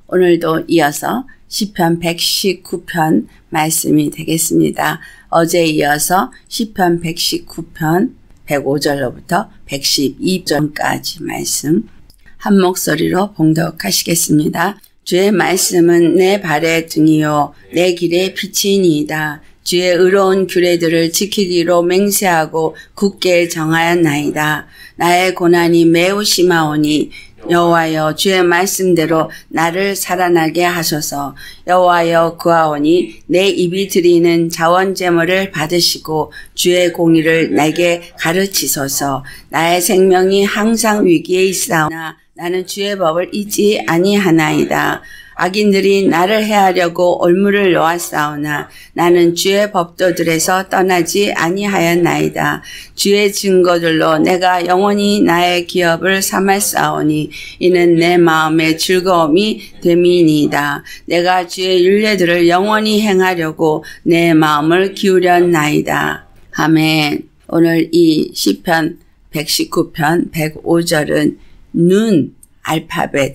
오늘도 이어서 시편 119편 말씀이 되겠습니다. 어제 이어서 시편 119편 105절로부터 112절까지 말씀 한 목소리로 봉독하시겠습니다. 주의 말씀은 내 발의 등이요 내 길의 빛이니이다. 주의 의로운 규례들을 지키기로 맹세하고 굳게 정하였나이다. 나의 고난이 매우 심하오니 여호와여 주의 말씀대로 나를 살아나게 하소서. 여호와여 구하오니 내 입이 드리는 자원제물을 받으시고 주의 공의를 내게 가르치소서. 나의 생명이 항상 위기에 있사오나 나는 주의 법을 잊지 아니하나이다. 악인들이 나를 해하려고 올무를 놓았사오나 나는 주의 법도들에서 떠나지 아니하였나이다. 주의 증거들로 내가 영원히 나의 기업을 삼았사오니 이는 내 마음의 즐거움이 됨이니이다. 내가 주의 율례들을 영원히 행하려고 내 마음을 기울였나이다. 아멘. 오늘 이 시편 119편 105절은 눈 알파벳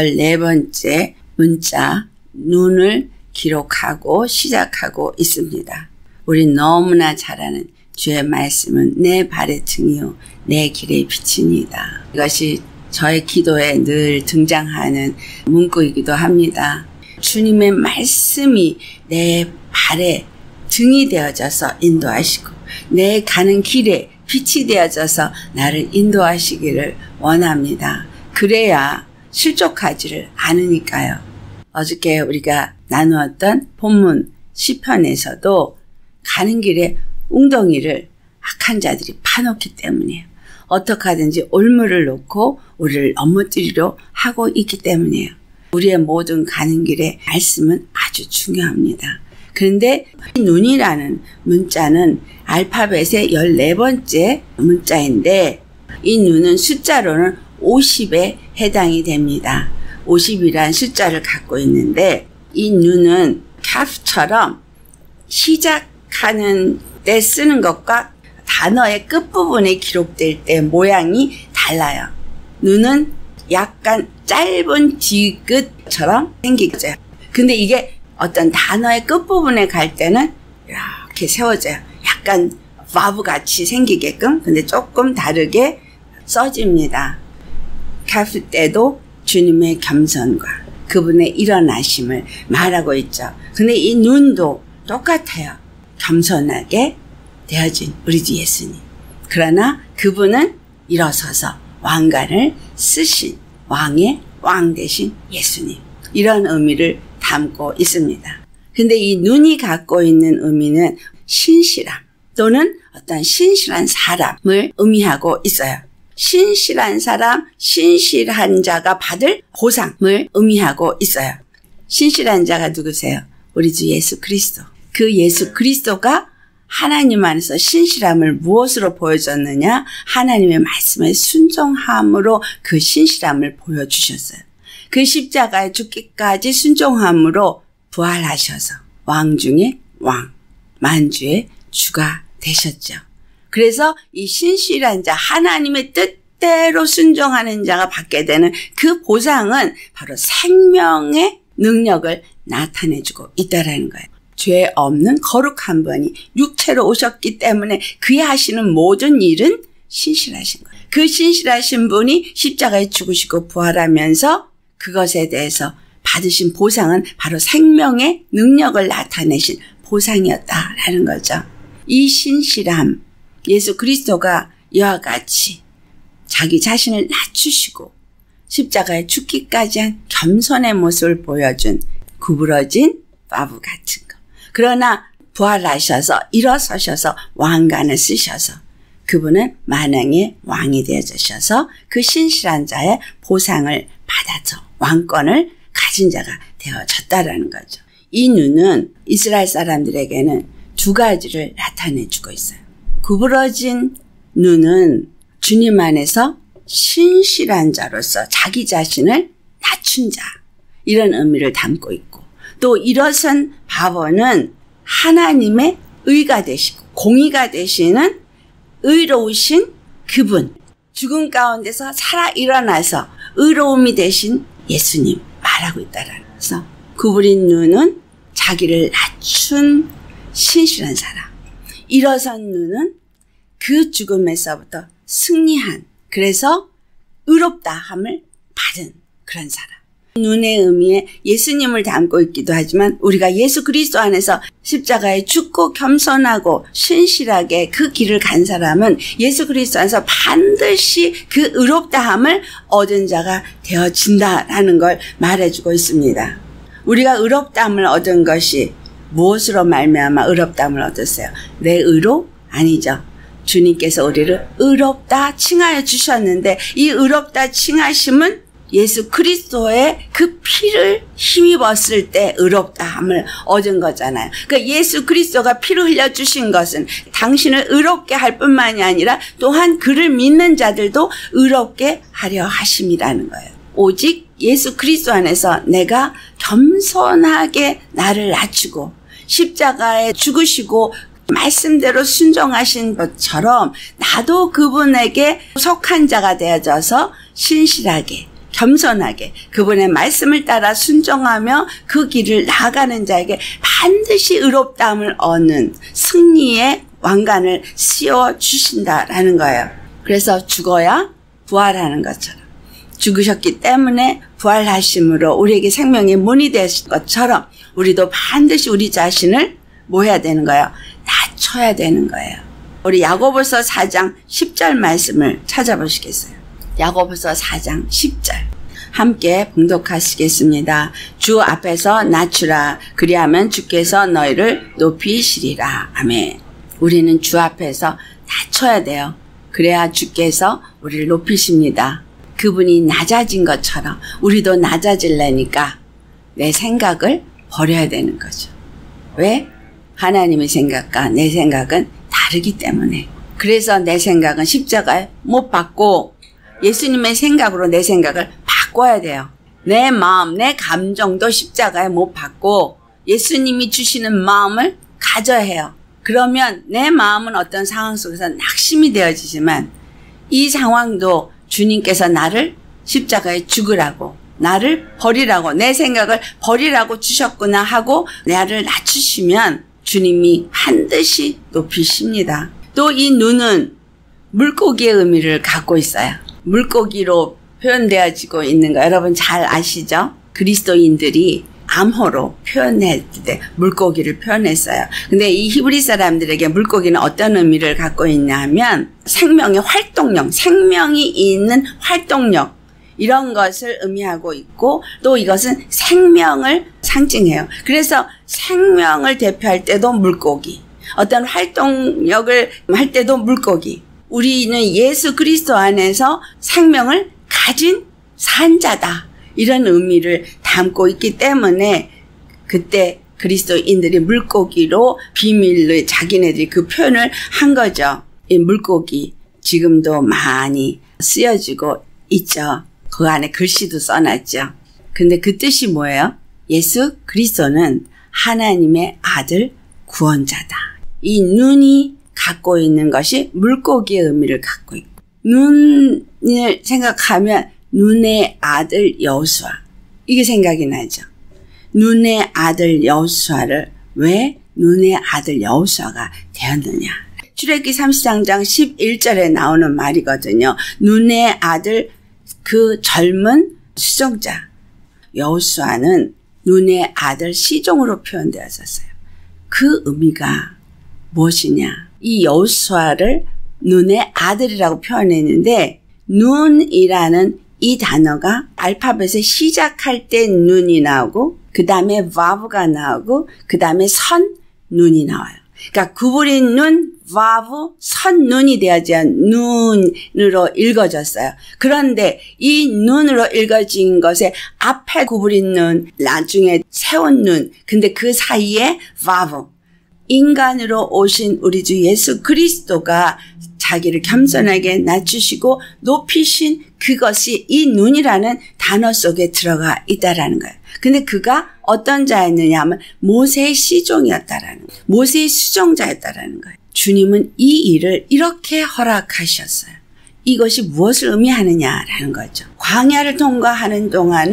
14번째 문자 눈을 기록하고 시작하고 있습니다. 우린 너무나 잘 아는 주의 말씀은 내 발의 등이요 내 길의 빛이니이다. 이것이 저의 기도에 늘 등장하는 문구이기도 합니다. 주님의 말씀이 내 발의 등이 되어져서 인도하시고 내 가는 길에 빛이 되어져서 나를 인도하시기를 원합니다. 그래야 실족하지를 않으니까요. 어저께 우리가 나누었던 본문 시편에서도 가는 길에 웅덩이를 악한 자들이 파놓기 때문이에요. 어떻게 하든지 올무를 놓고 우리를 넘어뜨리려 하고 있기 때문이에요. 우리의 모든 가는 길에 말씀은 아주 중요합니다. 그런데 이 눈이라는 문자는 알파벳의 14번째 문자인데 이 눈은 숫자로는 50에 해당이 됩니다. 50이란 숫자를 갖고 있는데 이 눈은 카프처럼 시작하는 때 쓰는 것과 단어의 끝부분에 기록될 때 모양이 달라요. 눈은 약간 짧은 지긋처럼 생기죠. 근데 이게 어떤 단어의 끝부분에 갈 때는 이렇게 세워져요. 약간 바브같이 생기게끔 근데 조금 다르게 써집니다. 카프 때도 주님의 겸손과 그분의 일어나심을 말하고 있죠. 근데 이 눈도 똑같아요. 겸손하게 되어진 우리 주 예수님. 그러나 그분은 일어서서 왕관을 쓰신 왕의 왕 되신 예수님. 이런 의미를 담고 있습니다. 근데 이 눈이 갖고 있는 의미는 신실함 또는 어떤 신실한 사람을 의미하고 있어요. 신실한 사람, 신실한 자가 받을 보상을 의미하고 있어요. 신실한 자가 누구세요? 우리 주 예수 그리스도. 그 예수 그리스도가 하나님 안에서 신실함을 무엇으로 보여줬느냐? 하나님의 말씀에 순종함으로 그 신실함을 보여주셨어요. 그 십자가에 죽기까지 순종함으로 부활하셔서 왕 중에 왕, 만주의 주가 되셨죠. 그래서 이 신실한 자, 하나님의 뜻대로 순종하는 자가 받게 되는 그 보상은 바로 생명의 능력을 나타내주고 있다라는 거예요. 죄 없는 거룩한 분이 육체로 오셨기 때문에 그의 하시는 모든 일은 신실하신 거예요. 그 신실하신 분이 십자가에 죽으시고 부활하면서 그것에 대해서 받으신 보상은 바로 생명의 능력을 나타내신 보상이었다라는 거죠. 이 신실함, 예수 그리스도가 이와 같이 자기 자신을 낮추시고 십자가에 죽기까지 한 겸손의 모습을 보여준 구부러진 바보 같은 거. 그러나 부활하셔서 일어서셔서 왕관을 쓰셔서 그분은 만왕의 왕이 되어주셔서 그 신실한 자의 보상을 받아서 왕권을 가진 자가 되어졌다라는 거죠. 이 눈은 이스라엘 사람들에게는 두 가지를 나타내주고 있어요. 구부러진 눈은 주님 안에서 신실한 자로서 자기 자신을 낮춘 자 이런 의미를 담고 있고 또 일어선 바보는 하나님의 의가 되시고 공의가 되시는 의로우신 그분 죽음 가운데서 살아 일어나서 의로움이 되신 예수님 말하고 있다라는 거예요. 그래서 구부린 눈은 자기를 낮춘 신실한 사람. 일어선 눈은 그 죽음에서부터 승리한, 그래서 의롭다함을 받은 그런 사람. 눈의 의미에 예수님을 담고 있기도 하지만 우리가 예수 그리스도 안에서 십자가에 죽고 겸손하고 신실하게 그 길을 간 사람은 예수 그리스도 안에서 반드시 그 의롭다함을 얻은 자가 되어진다라는 걸 말해주고 있습니다. 우리가 의롭다함을 얻은 것이 무엇으로 말미암아 의롭다함을 얻었어요? 내 의로? 아니죠. 주님께서 우리를 의롭다 칭하여 주셨는데 이 의롭다 칭하심은 예수 그리스도의 그 피를 힘입었을 때 의롭다함을 얻은 거잖아요. 그러니까 예수 그리스도가 피를 흘려주신 것은 당신을 의롭게 할 뿐만이 아니라 또한 그를 믿는 자들도 의롭게 하려 하심이라는 거예요. 오직 예수 그리스도 안에서 내가 겸손하게 나를 낮추고 십자가에 죽으시고 말씀대로 순종하신 것처럼 나도 그분에게 속한 자가 되어져서 신실하게 겸손하게 그분의 말씀을 따라 순종하며 그 길을 나아가는 자에게 반드시 의롭다함을 얻는 승리의 왕관을 씌워주신다라는 거예요. 그래서 죽어야 부활하는 것처럼 죽으셨기 때문에 부활하심으로 우리에게 생명의 문이 되신 것처럼 우리도 반드시 우리 자신을 뭐 해야 되는 거예요? 낮춰야 되는 거예요. 우리 야고보서 4장 10절 말씀을 찾아보시겠어요? 야고보서 4장 10절 함께 봉독하시겠습니다. 주 앞에서 낮추라. 그리하면 주께서 너희를 높이시리라. 아멘. 우리는 주 앞에서 낮춰야 돼요. 그래야 주께서 우리를 높이십니다. 그분이 낮아진 것처럼 우리도 낮아지려니까 내 생각을 버려야 되는 거죠. 왜? 하나님의 생각과 내 생각은 다르기 때문에. 그래서 내 생각은 십자가에 못 박고 예수님의 생각으로 내 생각을 바꿔야 돼요. 내 마음, 내 감정도 십자가에 못 박고 예수님이 주시는 마음을 가져야 해요. 그러면 내 마음은 어떤 상황 속에서 낙심이 되어지지만 이 상황도 주님께서 나를 십자가에 죽으라고, 나를 버리라고, 내 생각을 버리라고 주셨구나 하고 나를 낮추시면 주님이 반드시 높이십니다. 또 이 눈은 물고기의 의미를 갖고 있어요. 물고기로 표현되어지고 있는 거 여러분 잘 아시죠? 그리스도인들이 암호로 표현할 때 물고기를 표현했어요. 근데 이 히브리 사람들에게 물고기는 어떤 의미를 갖고 있냐 하면 생명의 활동력, 생명이 있는 활동력 이런 것을 의미하고 있고 또 이것은 생명을 상징해요. 그래서 생명을 대표할 때도 물고기, 어떤 활동력을 할 때도 물고기. 우리는 예수 그리스도 안에서 생명을 가진 산자다. 이런 의미를 담고 있기 때문에 그때 그리스도인들이 물고기로 비밀로 자기네들이 그 표현을 한 거죠. 이 물고기 지금도 많이 쓰여지고 있죠. 그 안에 글씨도 써놨죠. 근데 그 뜻이 뭐예요? 예수 그리스도는 하나님의 아들 구원자다. 이 눈이 갖고 있는 것이 물고기의 의미를 갖고 있고 눈을 생각하면 눈의 아들 여호수아 이게 생각이 나죠. 눈의 아들 여호수아를 왜 눈의 아들 여호수아가 되었느냐. 출애굽기 33장 11절에 나오는 말이거든요. 눈의 아들 그 젊은 수종자 여호수아는 눈의 아들 시종으로 표현되었었어요. 그 의미가 무엇이냐. 이 여호수아를 눈의 아들이라고 표현했는데 눈이라는 이 단어가 알파벳에 시작할 때 눈이 나오고 그 다음에 바브가 나오고 그 다음에 선 눈이 나와요. 그러니까 구부린 눈, 바브, 선 눈이 되어져 눈으로 읽어졌어요. 그런데 이 눈으로 읽어진 것에 앞에 구부린 눈, 나중에 세운 눈, 근데 그 사이에 바브, 인간으로 오신 우리 주 예수 그리스도가 자기를 겸손하게 낮추시고 높이신 그것이 이 눈이라는 단어 속에 들어가 있다라는 거예요. 근데 그가 어떤 자였느냐 하면 모세의 시종이었다라는 거예요. 모세의 수종자였다라는 거예요. 주님은 이 일을 이렇게 허락하셨어요. 이것이 무엇을 의미하느냐라는 거죠. 광야를 통과하는 동안에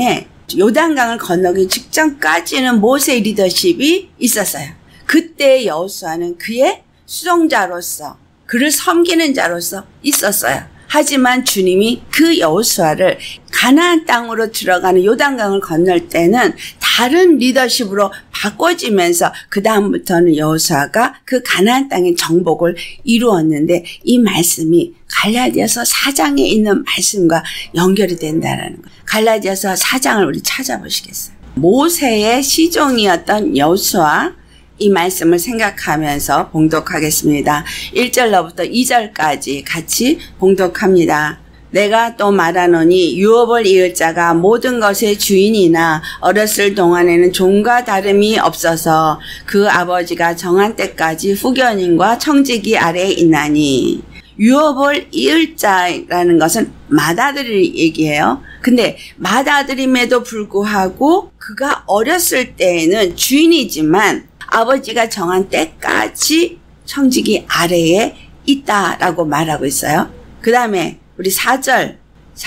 요단강을 건너기 직전까지는 모세의 리더십이 있었어요. 그때 여호수아는 그의 수종자로서 그를 섬기는 자로서 있었어요. 하지만 주님이 그 여호수아를 가나안 땅으로 들어가는 요단강을 건널 때는 다른 리더십으로 바꿔지면서 그 다음부터는 여호수아가 그 가나안 땅의 정복을 이루었는데 이 말씀이 갈라디아서 4장에 있는 말씀과 연결이 된다는 거예요. 갈라디아서 4장을 우리 찾아보시겠어요? 모세의 시종이었던 여호수아 이 말씀을 생각하면서 봉독하겠습니다. 1절로부터 2절까지 같이 봉독합니다. 내가 또 말하노니 유업을 이을 자가 모든 것의 주인이나 어렸을 동안에는 종과 다름이 없어서 그 아버지가 정한 때까지 후견인과 청지기 아래에 있나니 유업을 이을 자라는 것은 맏아들을 얘기해요. 근데 맏아들임에도 불구하고 그가 어렸을 때에는 주인이지만 아버지가 정한 때까지 청지기 아래에 있다라고 말하고 있어요. 그 다음에 우리 4절에서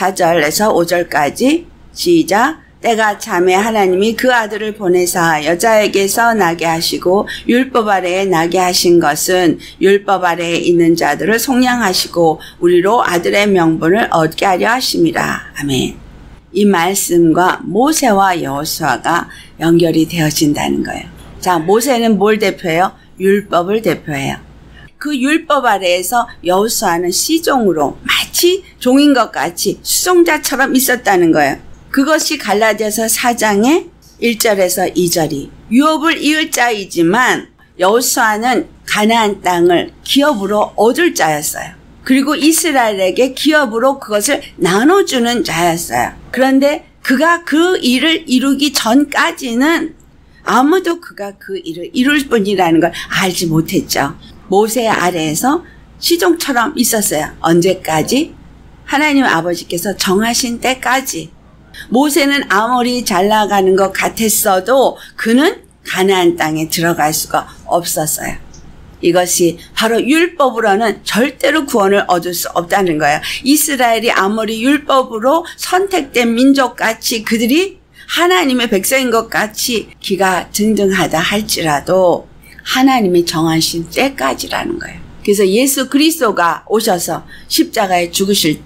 5절까지 시작. 때가 참에 하나님이 그 아들을 보내사 여자에게서 나게 하시고 율법 아래에 나게 하신 것은 율법 아래에 있는 자들을 속량하시고 우리로 아들의 명분을 얻게 하려 하심이라. 아멘. 이 말씀과 모세와 여호수아가 연결이 되어진다는 거예요. 자, 모세는 뭘 대표해요? 율법을 대표해요. 그 율법 아래에서 여호수아는 시종으로 마치 종인 것 같이 수종자처럼 있었다는 거예요. 그것이 갈라디아서 4장의 1절에서 2절이 유업을 이을 자이지만 여호수아는 가나안 땅을 기업으로 얻을 자였어요. 그리고 이스라엘에게 기업으로 그것을 나눠주는 자였어요. 그런데 그가 그 일을 이루기 전까지는 아무도 그가 그 일을 이룰 뿐이라는 걸 알지 못했죠. 모세 아래에서 시종처럼 있었어요. 언제까지? 하나님 아버지께서 정하신 때까지. 모세는 아무리 잘 나가는 것 같았어도 그는 가나안 땅에 들어갈 수가 없었어요. 이것이 바로 율법으로는 절대로 구원을 얻을 수 없다는 거예요. 이스라엘이 아무리 율법으로 선택된 민족같이 그들이 하나님의 백성인 것 같이 기가 등등하다 할지라도 하나님이 정하신 때까지라는 거예요. 그래서 예수 그리스도가 오셔서 십자가에 죽으실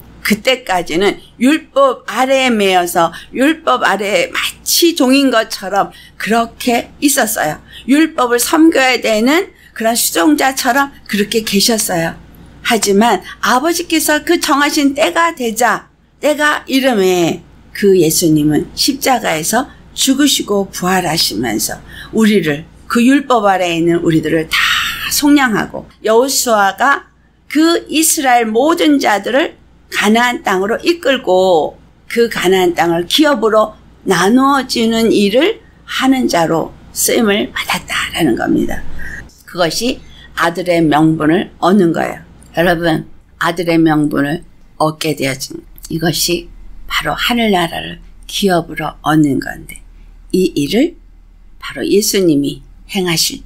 그때까지는 율법 아래에 매여서 율법 아래에 마치 종인 것처럼 그렇게 있었어요. 율법을 섬겨야 되는 그런 수종자처럼 그렇게 계셨어요. 하지만 아버지께서 그 정하신 때가 되자 때가 이름에 그 예수님은 십자가에서 죽으시고 부활하시면서 우리를 그 율법 아래에 있는 우리들을 다 속량하고 여호수아가 그 이스라엘 모든 자들을 가나안 땅으로 이끌고 그 가나안 땅을 기업으로 나누어지는 일을 하는 자로 쓰임을 받았다라는 겁니다. 그것이 아들의 명분을 얻는 거예요. 여러분, 아들의 명분을 얻게 되어진 이것이 바로 하늘나라를 기업으로 얻는 건데 이 일을 바로 예수님이 행하실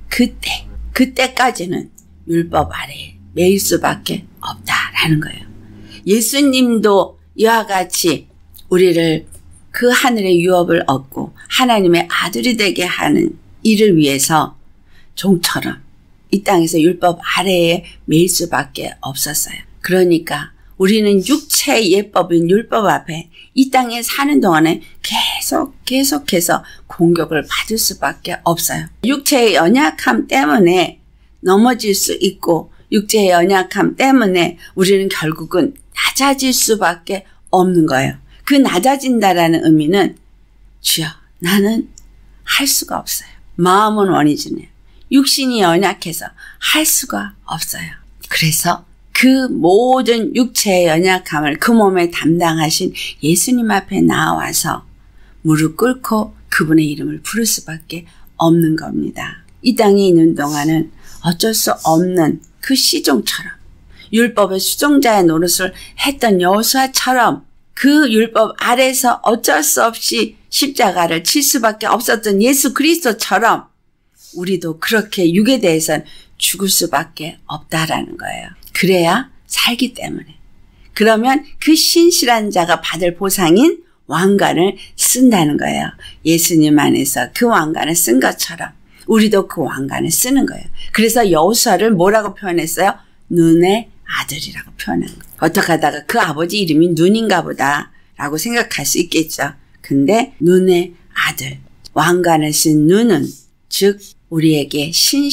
그때까지는 율법 아래에 매일 수밖에 없다라는 거예요. 예수님도 이와 같이 우리를 그 하늘의 유업을 얻고 하나님의 아들이 되게 하는 일을 위해서 종처럼 이 땅에서 율법 아래에 매일 수밖에 없었어요. 그러니까 우리는 육체의 예법인 율법 앞에 이 땅에 사는 동안에 계속해서 공격을 받을 수밖에 없어요. 육체의 연약함 때문에 넘어질 수 있고 육체의 연약함 때문에 우리는 결국은 낮아질 수밖에 없는 거예요. 그 낮아진다라는 의미는 주여 나는 할 수가 없어요. 마음은 원이지네. 육신이 연약해서 할 수가 없어요. 그래서 그 모든 육체의 연약함을 그 몸에 담당하신 예수님 앞에 나와서 무릎 꿇고 그분의 이름을 부를 수밖에 없는 겁니다. 이 땅에 있는 동안은 어쩔 수 없는 그 시종처럼 율법의 수종자의 노릇을 했던 여호수아처럼 그 율법 아래서 어쩔 수 없이 십자가를 칠 수밖에 없었던 예수 그리스도처럼 우리도 그렇게 육에 대해서는 죽을 수밖에 없다라는 거예요. 그래야 살기 때문에. 그러면 그 신실한 자가 받을 보상인 왕관을 쓴다는 거예요. 예수님 안에서 그 왕관을 쓴 것처럼 우리도 그 왕관을 쓰는 거예요. 그래서 여호수아를 뭐라고 표현했어요? 눈의 아들이라고 표현한 거예요. 어떻게 하다가 그 아버지 이름이 눈인가 보다 라고 생각할 수 있겠죠. 근데 눈의 아들, 왕관을 쓴 눈은 즉 우리에게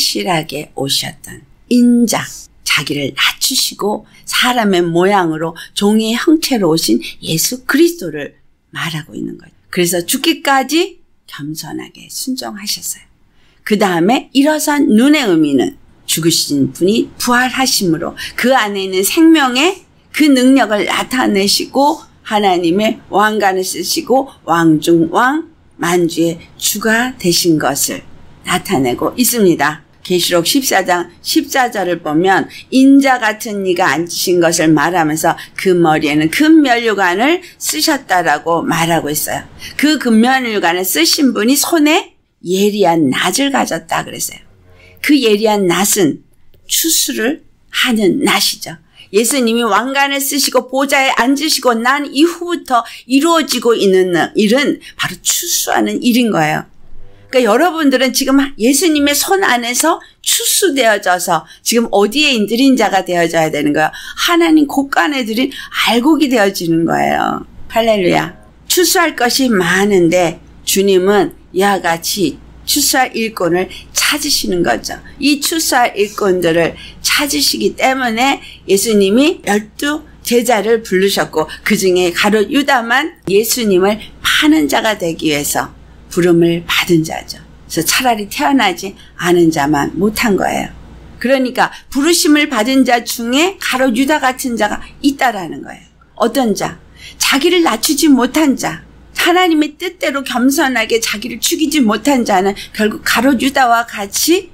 신실하게 오셨던 인자, 자기를 낮추시고 사람의 모양으로 종의 형체로 오신 예수 그리스도를 말하고 있는 거예요. 그래서 죽기까지 겸손하게 순종하셨어요. 그 다음에 일어선 눈의 의미는 죽으신 분이 부활하심으로 그 안에 있는 생명의 그 능력을 나타내시고 하나님의 왕관을 쓰시고 왕중 왕 만주의 주가 되신 것을 나타내고 있습니다. 계시록 14장 14절을 보면 인자 같은 이가 앉으신 것을 말하면서 그 머리에는 금면류관을 쓰셨다라고 말하고 있어요. 그 금면류관을 쓰신 분이 손에 예리한 낫을 가졌다 그랬어요. 그 예리한 낫은 추수를 하는 낫이죠. 예수님이 왕관을 쓰시고 보좌에 앉으시고 난 이후부터 이루어지고 있는 일은 바로 추수하는 일인 거예요. 그러니까 여러분들은 지금 예수님의 손 안에서 추수되어져서 지금 어디에 인들인 자가 되어져야 되는 거예요? 하나님 곳간에 들인 알곡이 되어지는 거예요. 할렐루야. 추수할 것이 많은데 주님은 이와 같이 추수할 일꾼을 찾으시는 거죠. 이 추수할 일꾼들을 찾으시기 때문에 예수님이 12 제자를 부르셨고 그중에 가룟 유다만 예수님을 파는 자가 되기 위해서 부름을 받은 자죠. 그래서 차라리 태어나지 않은 자만 못한 거예요. 그러니까 부르심을 받은 자 중에 가룟 유다 같은 자가 있다라는 거예요. 어떤 자? 자기를 낮추지 못한 자. 하나님의 뜻대로 겸손하게 자기를 죽이지 못한 자는 결국 가룟 유다와 같이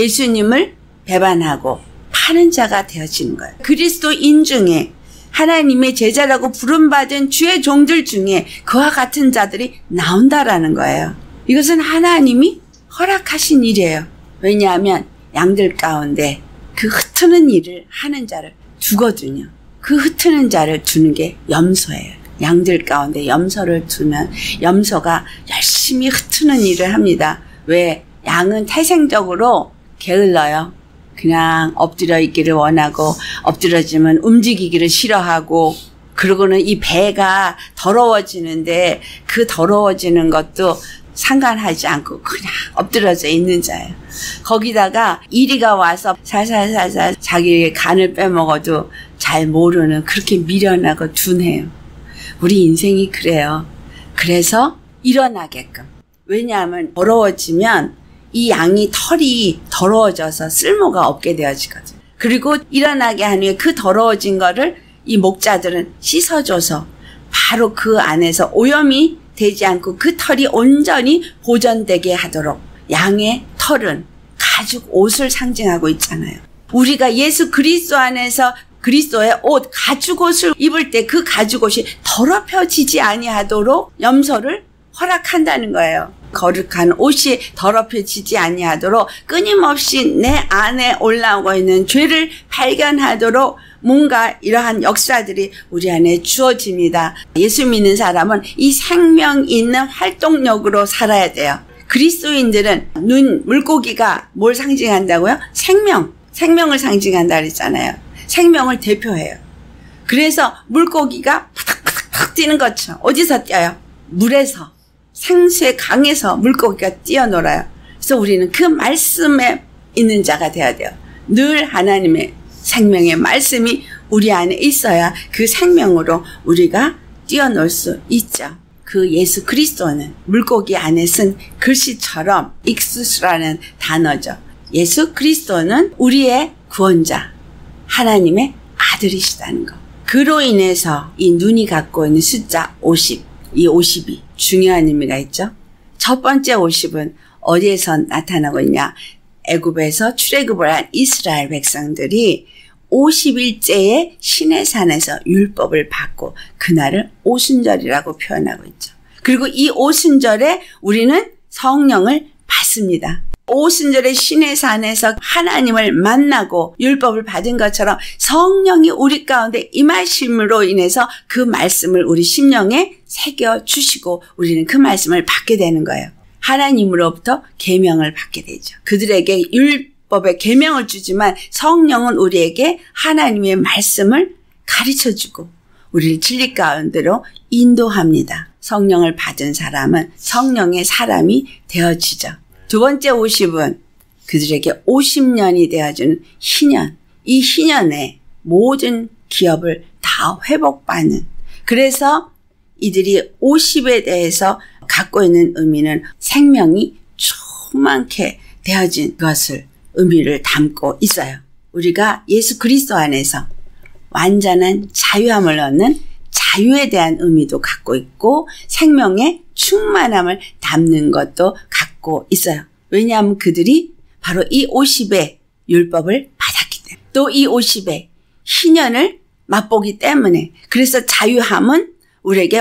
예수님을 배반하고 파는 자가 되어지는 거예요. 그리스도인 중에 하나님의 제자라고 부름받은 주의 종들 중에 그와 같은 자들이 나온다라는 거예요. 이것은 하나님이 허락하신 일이에요. 왜냐하면 양들 가운데 그 흩트는 일을 하는 자를 두거든요. 그 흩트는 자를 두는 게 염소예요. 양들 가운데 염소를 두면 염소가 열심히 흩트는 일을 합니다. 왜? 양은 태생적으로 게을러요. 그냥 엎드려 있기를 원하고 엎드려지면 움직이기를 싫어하고 그러고는 이 배가 더러워지는데 그 더러워지는 것도 상관하지 않고 그냥 엎드려져 있는 자예요. 거기다가 이리가 와서 살살살살 자기의 간을 빼먹어도 잘 모르는 그렇게 미련하고 둔해요. 우리 인생이 그래요. 그래서 일어나게끔. 왜냐하면 더러워지면 이 양이 털이 더러워져서 쓸모가 없게 되어지거든요. 그리고 일어나게 한 후에 그 더러워진 거를 이 목자들은 씻어줘서 바로 그 안에서 오염이 되지 않고 그 털이 온전히 보존되게 하도록 양의 털은 가죽 옷을 상징하고 있잖아요. 우리가 예수 그리스도 안에서 그리스도의 옷, 가죽 옷을 입을 때 그 가죽 옷이 더럽혀지지 아니하도록 염소를 허락한다는 거예요. 거룩한 옷이 더럽혀지지 아니하도록 끊임없이 내 안에 올라오고 있는 죄를 발견하도록 뭔가 이러한 역사들이 우리 안에 주어집니다. 예수 믿는 사람은 이 생명 있는 활동력으로 살아야 돼요. 그리스도인들은 물고기가 뭘 상징한다고요? 생명을 상징한다 그랬잖아요. 생명을 대표해요. 그래서 물고기가 팍팍팍 뛰는 것처럼 어디서 뛰어요? 물에서. 생수의 강에서 물고기가 뛰어놀아요. 그래서 우리는 그 말씀에 있는 자가 되어야 돼요. 늘 하나님의 생명의 말씀이 우리 안에 있어야 그 생명으로 우리가 뛰어놀 수 있죠. 그 예수 그리스도는 물고기 안에 쓴 글씨처럼 익수스라는 단어죠. 예수 그리스도는 우리의 구원자, 하나님의 아들이시다는 거. 그로 인해서 이 눈이 갖고 있는 숫자 50, 이 50이 중요한 의미가 있죠. 첫 번째 50은 어디에서 나타나고 있냐. 애굽에서 출애굽을 한 이스라엘 백성들이 50일째에 시내산에서 율법을 받고 그날을 오순절이라고 표현하고 있죠. 그리고 이 오순절에 우리는 성령을 받습니다. 오순절의 신의 산에서 하나님을 만나고 율법을 받은 것처럼 성령이 우리 가운데 임하심으로 인해서 그 말씀을 우리 심령에 새겨주시고 우리는 그 말씀을 받게 되는 거예요. 하나님으로부터 계명을 받게 되죠. 그들에게 율법의 계명을 주지만 성령은 우리에게 하나님의 말씀을 가르쳐주고 우리를 진리 가운데로 인도합니다. 성령을 받은 사람은 성령의 사람이 되어지죠. 두 번째 50은 그들에게 50년이 되어주는 희년. 이 희년에 모든 기업을 다 회복받는. 그래서 이들이 50에 대해서 갖고 있는 의미는 생명이 충만케 되어진 것을 의미를 담고 있어요. 우리가 예수 그리스도 안에서 완전한 자유함을 얻는 자유에 대한 의미도 갖고 있고 생명의 충만함을 담는 것도 갖고 있어요. 왜냐하면 그들이 바로 이 50의 율법을 받았기 때문에 또 이 50의 희년을 맛보기 때문에 그래서 자유함은 우리에게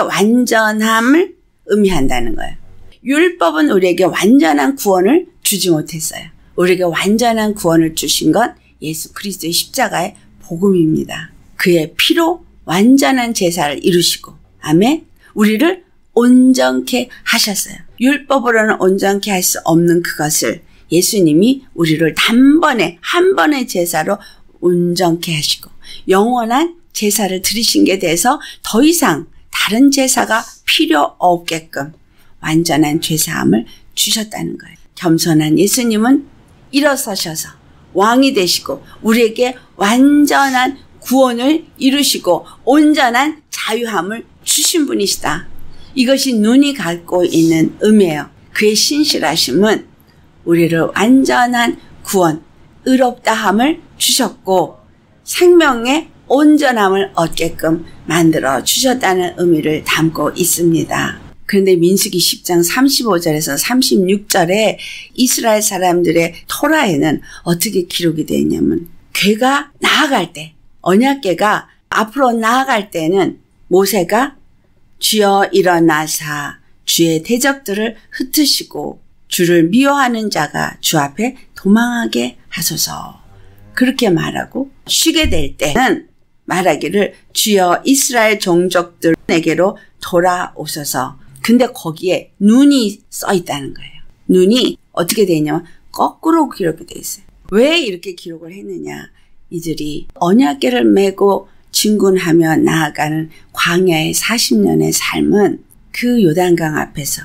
완전함을 의미한다는 거예요. 율법은 우리에게 완전한 구원을 주지 못했어요. 우리에게 완전한 구원을 주신 건 예수 그리스도의 십자가의 복음입니다. 그의 피로 완전한 제사를 이루시고 아멘. 우리를 온전케 하셨어요. 율법으로는 온전케 할 수 없는 그것을 예수님이 우리를 단번에 한 번의 제사로 온전케 하시고 영원한 제사를 드리신 게 돼서 더 이상 다른 제사가 필요 없게끔 완전한 죄사함을 주셨다는 거예요. 겸손한 예수님은 일어서셔서 왕이 되시고 우리에게 완전한 구원을 이루시고 온전한 자유함을 주신 분이시다. 이것이 눈이 갖고 있는 의미예요. 그의 신실하심은 우리를 완전한 구원, 의롭다함을 주셨고 생명의 온전함을 얻게끔 만들어 주셨다는 의미를 담고 있습니다. 그런데 민수기 10장 35절에서 36절에 이스라엘 사람들의 토라에는 어떻게 기록이 되어 있냐면 궤가 나아갈 때 언약궤가 앞으로 나아갈 때는 모세가 주여 일어나사 주의 대적들을 흩으시고 주를 미워하는 자가 주 앞에 도망하게 하소서 그렇게 말하고 쉬게 될 때는 말하기를 주여 이스라엘 종족들에게로 돌아오소서. 근데 거기에 눈이 써 있다는 거예요. 눈이 어떻게 되어 있냐면 거꾸로 기록이 되어 있어요. 왜 이렇게 기록을 했느냐. 이들이 언약궤를 메고 진군하며 나아가는 광야의 40년의 삶은 그 요단강 앞에서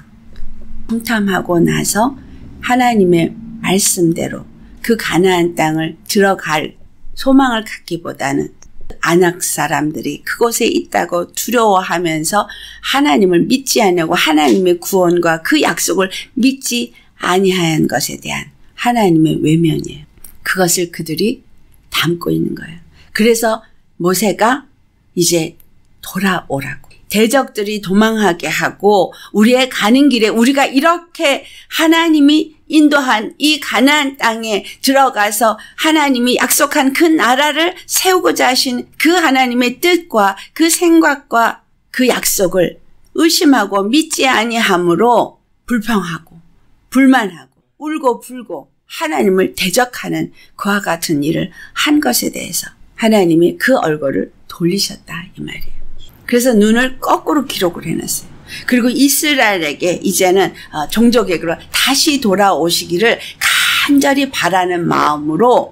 통탐하고 나서 하나님의 말씀대로 그 가나안 땅을 들어갈 소망을 갖기보다는 아낙 사람들이 그곳에 있다고 두려워하면서 하나님을 믿지 않냐고 하나님의 구원과 그 약속을 믿지 아니한 것에 대한 하나님의 외면이에요. 그것을 그들이 담고 있는 거예요. 그래서 모세가 이제 돌아오라고. 대적들이 도망하게 하고 우리의 가는 길에 우리가 이렇게 하나님이 인도한 이 가나안 땅에 들어가서 하나님이 약속한 그 나라를 세우고자 하신 그 하나님의 뜻과 그 생각과 그 약속을 의심하고 믿지 아니함으로 불평하고 불만하고 울고 불고 하나님을 대적하는 그와 같은 일을 한 것에 대해서 하나님이 그 얼굴을 돌리셨다 이 말이에요. 그래서 눈을 거꾸로 기록을 해놨어요. 그리고 이스라엘에게 이제는 종족에게로 다시 돌아오시기를 간절히 바라는 마음으로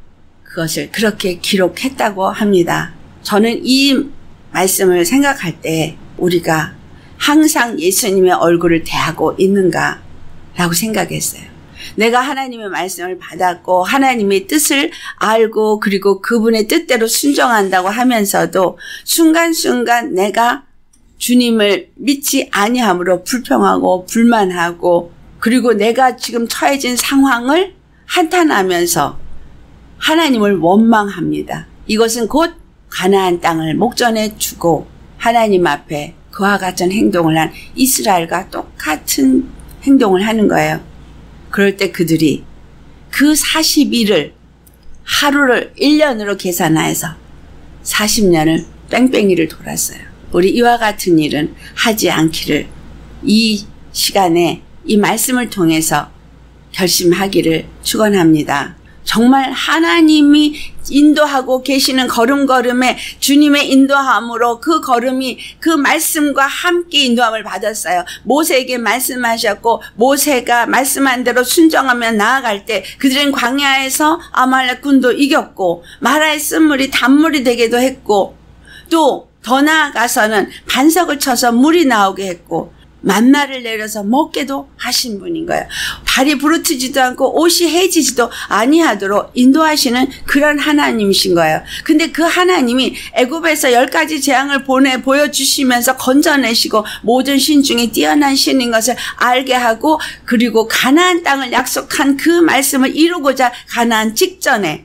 그것을 그렇게 기록했다고 합니다. 저는 이 말씀을 생각할 때 우리가 항상 예수님의 얼굴을 대하고 있는가라고 생각했어요. 내가 하나님의 말씀을 받았고 하나님의 뜻을 알고 그리고 그분의 뜻대로 순종한다고 하면서도 순간순간 내가 주님을 믿지 아니함으로 불평하고 불만하고 그리고 내가 지금 처해진 상황을 한탄하면서 하나님을 원망합니다. 이것은 곧 가나안 땅을 목전에 주고 하나님 앞에 그와 같은 행동을 한 이스라엘과 똑같은 행동을 하는 거예요. 그럴 때 그들이 그 40일을 하루를 1년으로 계산해서 40년을 뺑뺑이를 돌았어요. 우리 이와 같은 일은 하지 않기를 이 시간에 이 말씀을 통해서 결심하기를 축원합니다. 정말 하나님이 인도하고 계시는 걸음걸음에 주님의 인도함으로 그 걸음이 그 말씀과 함께 인도함을 받았어요. 모세에게 말씀하셨고 모세가 말씀한 대로 순종하며 나아갈 때 그들은 광야에서 아말렉 군도 이겼고 마라의 쓴물이 단물이 되기도 했고 또 더 나아가서는 반석을 쳐서 물이 나오게 했고 만나를 내려서 먹게도 하신 분인 거예요. 발이 부르트지도 않고 옷이 해지지도 아니하도록 인도하시는 그런 하나님이신 거예요. 근데 그 하나님이 애굽에서 10가지 재앙을 보여주시면서 건져내시고 모든 신 중에 뛰어난 신인 것을 알게 하고 그리고 가나안 땅을 약속한 그 말씀을 이루고자 가나안 직전에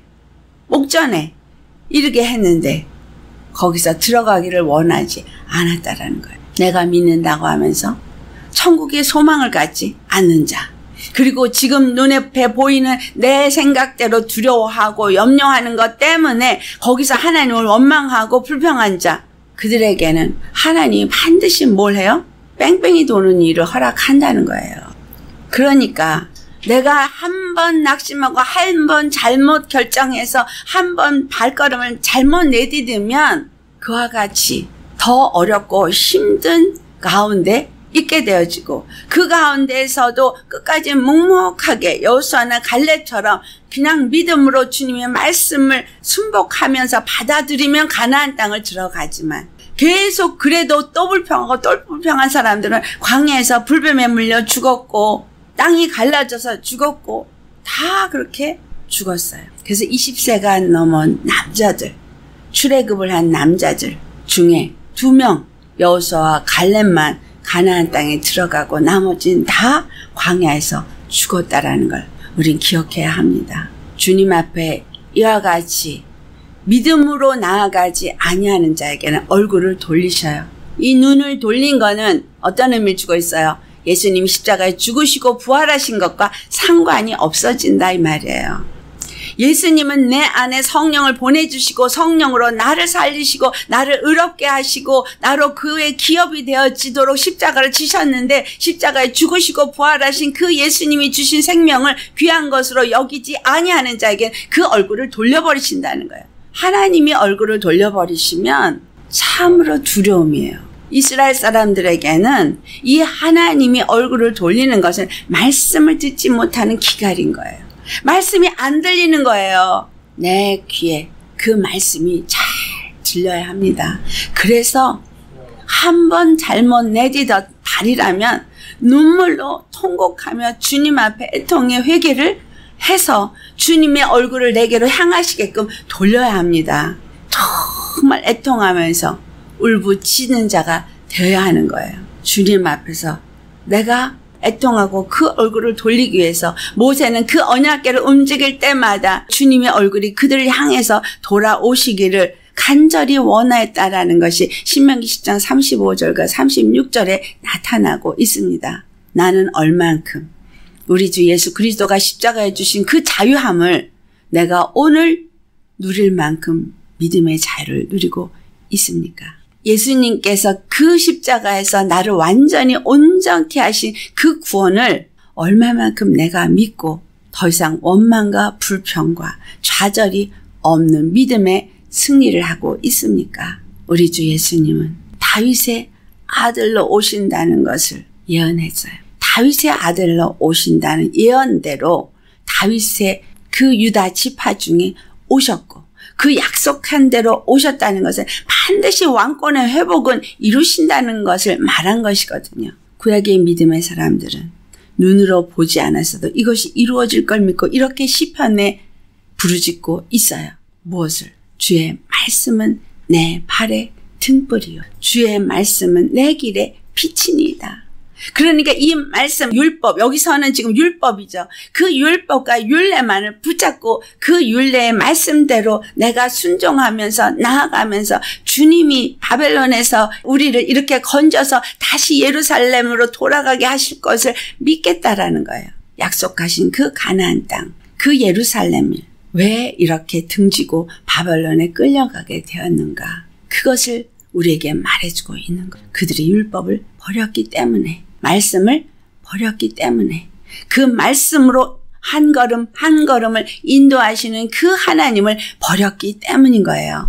목전에 이르게 했는데 거기서 들어가기를 원하지 않았다라는 거예요. 내가 믿는다고 하면서 천국의 소망을 갖지 않는 자, 그리고 지금 눈앞에 보이는 내 생각대로 두려워하고 염려하는 것 때문에 거기서 하나님을 원망하고 불평한 자, 그들에게는 하나님이 반드시 뭘 해요? 뺑뺑이 도는 일을 허락한다는 거예요. 그러니까 내가 한 번 낙심하고 한 번 잘못 결정해서 한 번 발걸음을 잘못 내디디면 그와 같이 더 어렵고 힘든 가운데 있게 되어지고 그 가운데에서도 끝까지 묵묵하게 여호수아나 갈렙처럼 그냥 믿음으로 주님의 말씀을 순복하면서 받아들이면 가나안 땅을 들어가지만 계속 그래도 또 불평하고 또 불평한 사람들은 광야에서 불뱀에 물려 죽었고 땅이 갈라져서 죽었고 다 그렇게 죽었어요. 그래서 20세가 넘은 남자들, 출애굽을 한 남자들 중에 2명 여호수아와 갈렙만 가나안 땅에 들어가고 나머지는 다 광야에서 죽었다라는 걸 우린 기억해야 합니다. 주님 앞에 이와 같이 믿음으로 나아가지 아니하는 자에게는 얼굴을 돌리셔요. 이 눈을 돌린 거는 어떤 의미를 주고 있어요? 예수님이 십자가에 죽으시고 부활하신 것과 상관이 없어진다 이 말이에요. 예수님은 내 안에 성령을 보내주시고 성령으로 나를 살리시고 나를 의롭게 하시고 나로 그의 기업이 되어지도록 십자가를 지셨는데 십자가에 죽으시고 부활하신 그 예수님이 주신 생명을 귀한 것으로 여기지 아니하는 자에게 그 얼굴을 돌려버리신다는 거예요. 하나님이 얼굴을 돌려버리시면 참으로 두려움이에요. 이스라엘 사람들에게는 이 하나님이 얼굴을 돌리는 것은 말씀을 듣지 못하는 기갈인 거예요. 말씀이 안 들리는 거예요. 내 귀에 그 말씀이 잘 들려야 합니다. 그래서 한 번 잘못 내디뎌 발이라면 눈물로 통곡하며 주님 앞에 애통의 회개를 해서 주님의 얼굴을 내게로 향하시게끔 돌려야 합니다. 정말 애통하면서 울부짖는 자가 되어야 하는 거예요. 주님 앞에서 내가 애통하고 그 얼굴을 돌리기 위해서 모세는 그 언약궤를 움직일 때마다 주님의 얼굴이 그들을 향해서 돌아오시기를 간절히 원하였다라는 것이 신명기 10장 35절과 36절에 나타나고 있습니다. 나는 얼만큼 우리 주 예수 그리스도가 십자가에 주신 그 자유함을 내가 오늘 누릴 만큼 믿음의 자유를 누리고 있습니까? 예수님께서 그 십자가에서 나를 완전히 온전케 하신 그 구원을 얼마만큼 내가 믿고 더 이상 원망과 불평과 좌절이 없는 믿음의 승리를 하고 있습니까? 우리 주 예수님은 다윗의 아들로 오신다는 것을 예언했어요. 다윗의 아들로 오신다는 예언대로 다윗의 그 유다 지파 중에 오셨고 그 약속한 대로 오셨다는 것은 반드시 왕권의 회복은 이루신다는 것을 말한 것이거든요. 구약의 믿음의 사람들은 눈으로 보지 않았어도 이것이 이루어질 걸 믿고 이렇게 시편에 부르짖고 있어요. 무엇을? 주의 말씀은 내 발의 등불이요 주의 말씀은 내 길의 빛이니이다. 그러니까 이 말씀 율법, 여기서는 지금 율법이죠. 그 율법과 율례만을 붙잡고 그 율례의 말씀대로 내가 순종하면서 나아가면서 주님이 바벨론에서 우리를 이렇게 건져서 다시 예루살렘으로 돌아가게 하실 것을 믿겠다라는 거예요. 약속하신 그 가나안 땅, 그 예루살렘을 왜 이렇게 등지고 바벨론에 끌려가게 되었는가? 그것을 우리에게 말해주고 있는 거예요. 그들이 율법을 버렸기 때문에, 말씀을 버렸기 때문에 그 말씀으로 한 걸음 한 걸음을 인도하시는 그 하나님을 버렸기 때문인 거예요.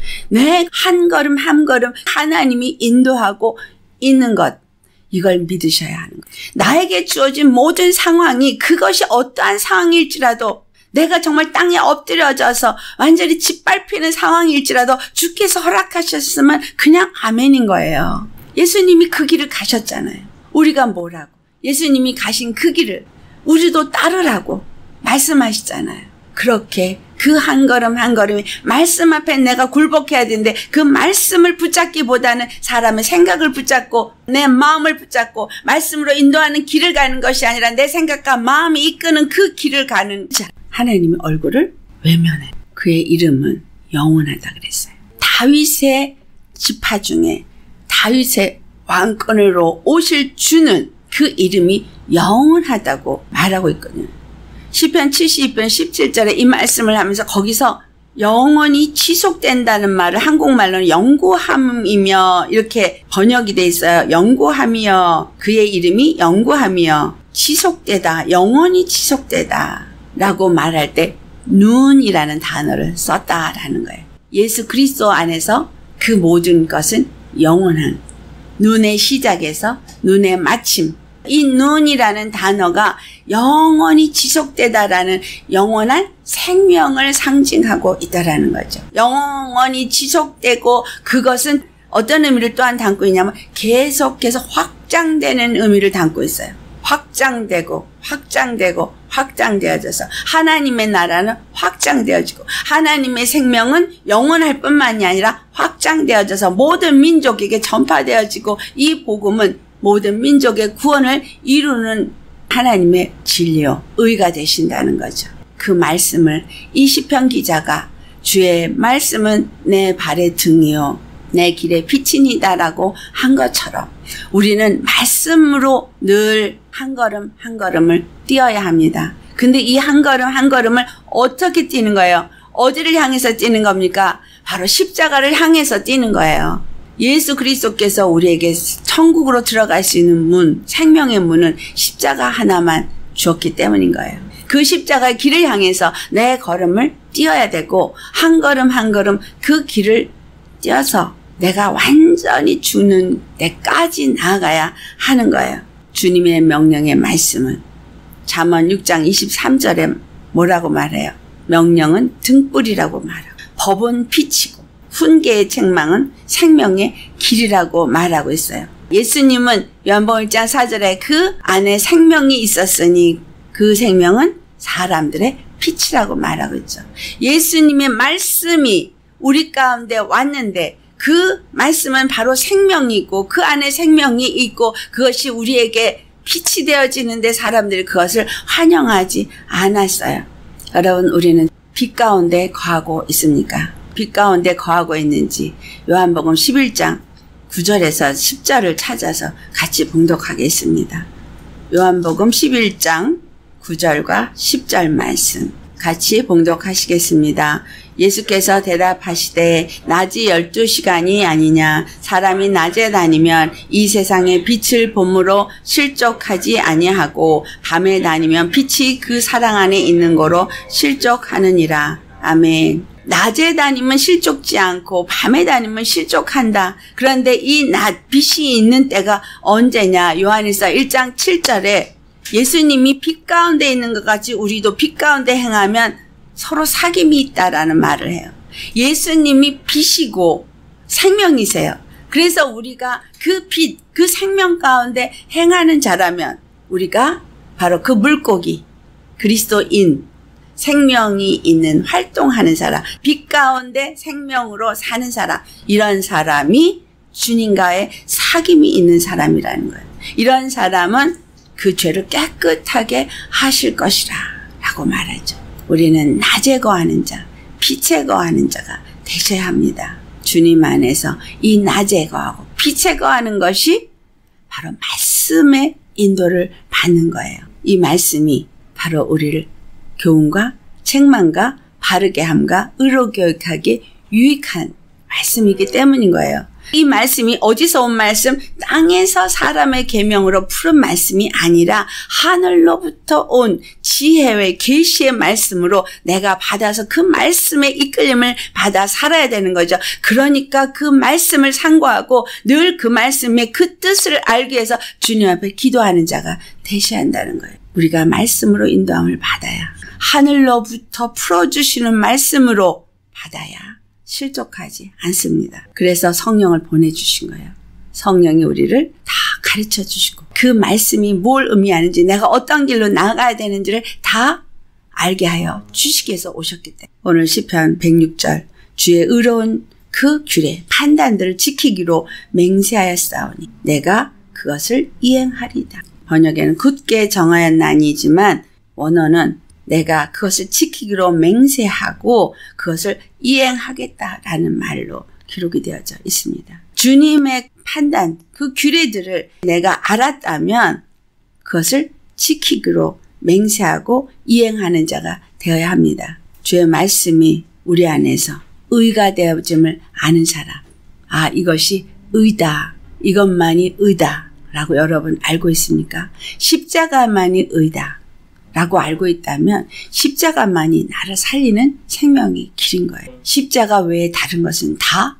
내 한 걸음 한 걸음 하나님이 인도하고 있는 것, 이걸 믿으셔야 하는 거예요. 나에게 주어진 모든 상황이 그것이 어떠한 상황일지라도, 내가 정말 땅에 엎드려져서 완전히 짓밟히는 상황일지라도 주께서 허락하셨으면 그냥 아멘인 거예요. 예수님이 그 길을 가셨잖아요. 우리가 뭐라고? 예수님이 가신 그 길을 우리도 따르라고 말씀하시잖아요. 그렇게 그 한 걸음 한 걸음이 말씀 앞에 내가 굴복해야 되는데, 그 말씀을 붙잡기보다는 사람의 생각을 붙잡고 내 마음을 붙잡고 말씀으로 인도하는 길을 가는 것이 아니라 내 생각과 마음이 이끄는 그 길을 가는 자, 하나님의 얼굴을 외면해. 그의 이름은 영원하다 그랬어요. 다윗의 지파 중에 다윗의 왕권으로 오실 주는 그 이름이 영원하다고 말하고 있거든요. 시편 72편 17절에 이 말씀을 하면서 거기서 영원히 지속된다는 말을 한국말로는 영구함이며 이렇게 번역이 돼 있어요. 영구함이여, 그의 이름이 영구함이여, 지속되다, 영원히 지속되다 라고 말할 때 눈이라는 단어를 썼다라는 거예요. 예수 그리스도 안에서 그 모든 것은 영원한, 눈의 시작에서 눈의 마침, 이 눈이라는 단어가 영원히 지속되다라는 영원한 생명을 상징하고 있다라는 거죠. 영원히 지속되고, 그것은 어떤 의미를 또한 담고 있냐면 계속해서 확장되는 의미를 담고 있어요. 확장되고 확장되고 확장되어져서 하나님의 나라는 확장되어지고, 하나님의 생명은 영원할 뿐만이 아니라 확장되어져서 모든 민족에게 전파되어지고, 이 복음은 모든 민족의 구원을 이루는 하나님의 진리요, 의가 되신다는 거죠. 그 말씀을 이 시편 기자가 주의 말씀은 내 발의 등이요 내 길의 빛이니다라고 한 것처럼, 우리는 말씀으로 늘 한 걸음 한 걸음을 뛰어야 합니다. 근데 이 한 걸음 한 걸음을 어떻게 뛰는 거예요? 어디를 향해서 뛰는 겁니까? 바로 십자가를 향해서 뛰는 거예요. 예수 그리스도께서 우리에게 천국으로 들어갈 수 있는 문, 생명의 문은 십자가 하나만 주었기 때문인 거예요. 그 십자가의 길을 향해서 내 걸음을 뛰어야 되고, 한 걸음 한 걸음 그 길을 뛰어서 내가 완전히 주는 데까지 나아가야 하는 거예요. 주님의 명령의 말씀은 잠언 6장 23절에 뭐라고 말해요? 명령은 등불이라고 말하고, 법은 빛이고, 훈계의 책망은 생명의 길이라고 말하고 있어요. 예수님은 요한복음 1장 4절에 그 안에 생명이 있었으니 그 생명은 사람들의 빛이라고 말하고 있죠. 예수님의 말씀이 우리 가운데 왔는데, 그 말씀은 바로 생명이고, 그 안에 생명이 있고, 그것이 우리에게 빛이 되어지는데 사람들이 그것을 환영하지 않았어요. 여러분, 우리는 빛 가운데 거하고 있습니까? 빛 가운데 거하고 있는지 요한복음 11장 9절에서 10절을 찾아서 같이 봉독하겠습니다. 요한복음 11장 9절과 10절 말씀 같이 봉독하시겠습니다. 예수께서 대답하시되 낮이 12시간이 아니냐. 사람이 낮에 다니면 이 세상의 빛을 본무로 실족하지 아니하고 밤에 다니면 빛이 그 사랑 안에 있는 거로 실족하느니라. 아멘. 낮에 다니면 실족지 않고 밤에 다니면 실족한다. 그런데 이 낮 빛이 있는 때가 언제냐. 요한일서 1장 7절에 예수님이 빛 가운데 있는 것 같이 우리도 빛 가운데 행하면 서로 사귐이 있다라는 말을 해요. 예수님이 빛이고 생명이세요. 그래서 우리가 그 빛, 그 생명 가운데 행하는 자라면 우리가 바로 그 물고기, 그리스도인, 생명이 있는 활동하는 사람, 빛 가운데 생명으로 사는 사람, 이런 사람이 주님과의 사귐이 있는 사람이라는 거예요. 이런 사람은 그 죄를 깨끗하게 하실 것이라 라고 말하죠. 우리는 낮에 거하는 자, 빛에 거하는 자가 되셔야 합니다. 주님 안에서 이 낮에 거하고 빛에 거하는 것이 바로 말씀의 인도를 받는 거예요. 이 말씀이 바로 우리를 교훈과 책망과 바르게 함과 의로 교육하기 유익한 말씀이기 때문인 거예요. 이 말씀이 어디서 온 말씀? 땅에서 사람의 계명으로 푸른 말씀이 아니라 하늘로부터 온 지혜의 계시의 말씀으로 내가 받아서 그 말씀의 이끌림을 받아 살아야 되는 거죠. 그러니까 그 말씀을 상고하고 늘 그 말씀의 그 뜻을 알기 위해서 주님 앞에 기도하는 자가 되셔야 한다는 거예요. 우리가 말씀으로 인도함을 받아야, 하늘로부터 풀어주시는 말씀으로 받아야 실족하지 않습니다. 그래서 성령을 보내주신 거예요. 성령이 우리를 다 가르쳐 주시고 그 말씀이 뭘 의미하는지, 내가 어떤 길로 나아가야 되는지를 다 알게 하여 주시기 위해서 오셨기 때문에 오늘 시편 106절 주의 의로운 그 규례 판단들을 지키기로 맹세하였사오니 내가 그것을 이행하리다. 번역에는 굳게 정하였나니지만 원어는 내가 그것을 지키기로 맹세하고 그것을 이행하겠다라는 말로 기록이 되어져 있습니다. 주님의 판단, 그 규례들을 내가 알았다면 그것을 지키기로 맹세하고 이행하는 자가 되어야 합니다. 주의 말씀이 우리 안에서 의가 되어짐을 아는 사람. 아, 이것이 의다. 이것만이 의다. 라고 여러분 알고 있습니까? 십자가만이 의다. 라고 알고 있다면 십자가만이 나를 살리는 생명의 길인 거예요. 십자가 외에 다른 것은 다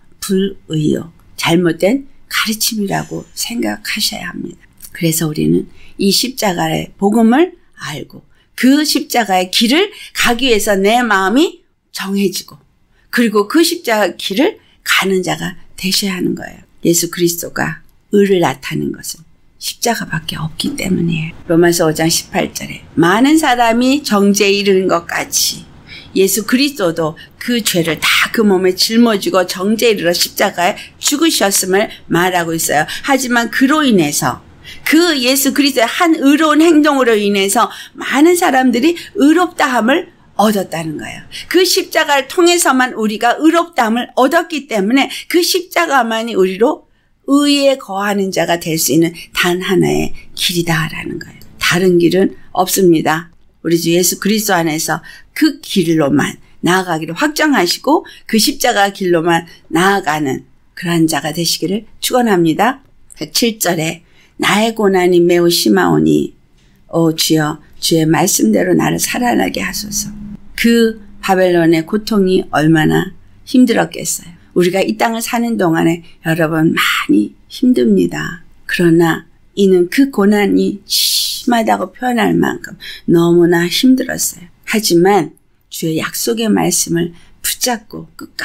불의요. 잘못된 가르침이라고 생각하셔야 합니다. 그래서 우리는 이 십자가의 복음을 알고 그 십자가의 길을 가기 위해서 내 마음이 정해지고 그리고 그 십자가 길을 가는 자가 되셔야 하는 거예요. 예수 그리스도가 의를 나타낸 것은 십자가밖에 없기 때문이에요. 로마서 5장 18절에 많은 사람이 정죄에 이르는 것 같이 예수 그리스도도 그 죄를 다 그 몸에 짊어지고 정죄에 이르러 십자가에 죽으셨음을 말하고 있어요. 하지만 그로 인해서 그 예수 그리스도의 한 의로운 행동으로 인해서 많은 사람들이 의롭다함을 얻었다는 거예요. 그 십자가를 통해서만 우리가 의롭다함을 얻었기 때문에 그 십자가만이 우리로 의에 거하는 자가 될 수 있는 단 하나의 길이다라는 거예요. 다른 길은 없습니다. 우리 주 예수 그리스도 안에서 그 길로만 나아가기를 확정하시고 그 십자가 길로만 나아가는 그러한 자가 되시기를 축원합니다. 107절에 나의 고난이 매우 심하오니 오 주여 주의 말씀대로 나를 살아나게 하소서. 그 바벨론의 고통이 얼마나 힘들었겠어요. 우리가 이 땅을 사는 동안에 여러분 많이 힘듭니다. 그러나 이는 그 고난이 심하다고 표현할 만큼 너무나 힘들었어요. 하지만 주의 약속의 말씀을 붙잡고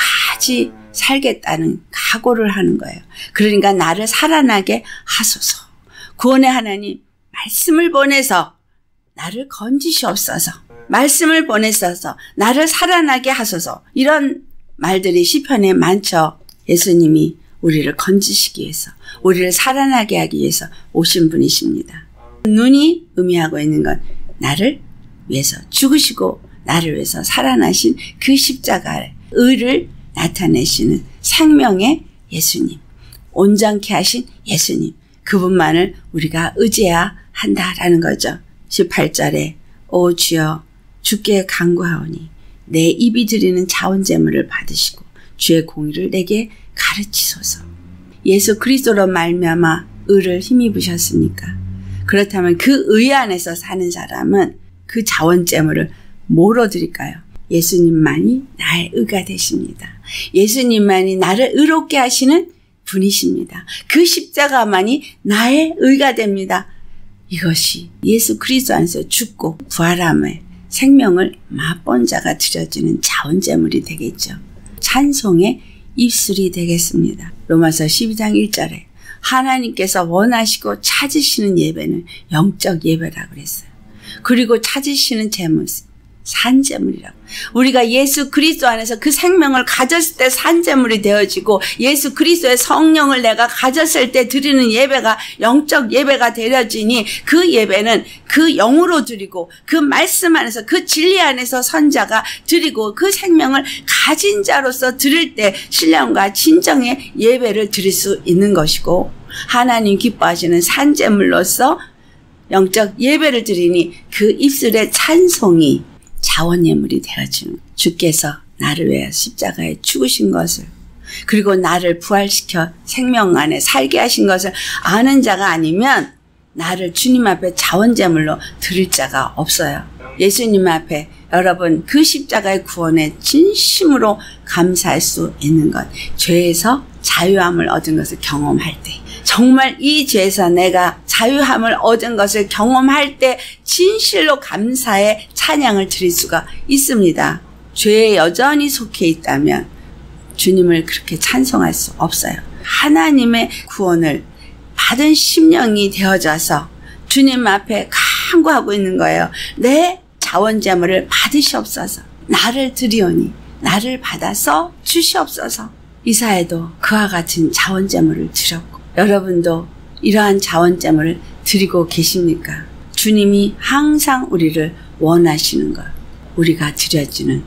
끝까지 살겠다는 각오를 하는 거예요. 그러니까 나를 살아나게 하소서. 구원의 하나님 말씀을 보내서 나를 건지시옵소서. 말씀을 보내셔서 나를 살아나게 하소서. 이런 말들이 시편에 많죠. 예수님이 우리를 건지시기 위해서, 우리를 살아나게 하기 위해서 오신 분이십니다. 눈이 의미하고 있는 건 나를 위해서 죽으시고 나를 위해서 살아나신 그 십자가의 의를 나타내시는 생명의 예수님, 온전케 하신 예수님, 그분만을 우리가 의지해야 한다라는 거죠. 18절에 오 주여 주께 간구하오니 내 입이 드리는 자원제물을 받으시고 주의 공의를 내게 가르치소서. 예수 그리스도로 말미암아 의를 힘입으셨습니까? 그렇다면 그 의 안에서 사는 사람은 그 자원제물을 뭐로 드릴까요? 예수님만이 나의 의가 되십니다. 예수님만이 나를 의롭게 하시는 분이십니다. 그 십자가만이 나의 의가 됩니다. 이것이 예수 그리스도 안에서 죽고 부활함의 생명을 맛본 자가 드려지는 자원제물이 되겠죠. 찬송의 입술이 되겠습니다. 로마서 12장 1절에 하나님께서 원하시고 찾으시는 예배는 영적 예배라고 그랬어요. 그리고 찾으시는 제물, 산제물이라고. 우리가 예수 그리스도 안에서 그 생명을 가졌을 때 산제물이 되어지고 예수 그리스도의 성령을 내가 가졌을 때 드리는 예배가 영적 예배가 되어지니 그 예배는 그 영으로 드리고 그 말씀 안에서 그 진리 안에서 선자가 드리고 그 생명을 가진 자로서 드릴 때 신령과 진정의 예배를 드릴 수 있는 것이고 하나님 기뻐하시는 산제물로서 영적 예배를 드리니 그 입술의 찬송이 자원예물이 되어지는 주께서 나를 위해 십자가에 죽으신 것을 그리고 나를 부활시켜 생명 안에 살게 하신 것을 아는 자가 아니면 나를 주님 앞에 자원제물로 드릴 자가 없어요. 예수님 앞에 여러분 그 십자가의 구원에 진심으로 감사할 수 있는 것, 죄에서 자유함을 얻은 것을 경험할 때, 정말 이 죄에서 내가 자유함을 얻은 것을 경험할 때 진실로 감사의 찬양을 드릴 수가 있습니다. 죄에 여전히 속해 있다면 주님을 그렇게 찬송할 수 없어요. 하나님의 구원을 받은 심령이 되어져서 주님 앞에 간구하고 있는 거예요. 내 자원제물을 받으시옵소서. 나를 드리오니 나를 받아서 주시옵소서. 이사야도 그와 같은 자원제물을 드렸고, 여러분도 이러한 자원제물을 드리고 계십니까? 주님이 항상 우리를 원하시는 것, 우리가 드려지는